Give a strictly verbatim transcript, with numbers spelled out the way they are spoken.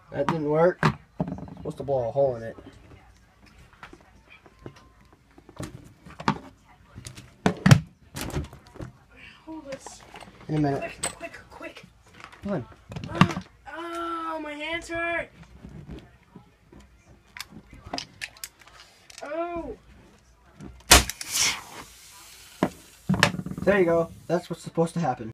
That didn't work. Supposed to blow a hole in it. Hold this. In a minute. Quick, quick, quick. Come on. Oh, oh, my hands hurt. Oh. There you go. That's what's supposed to happen.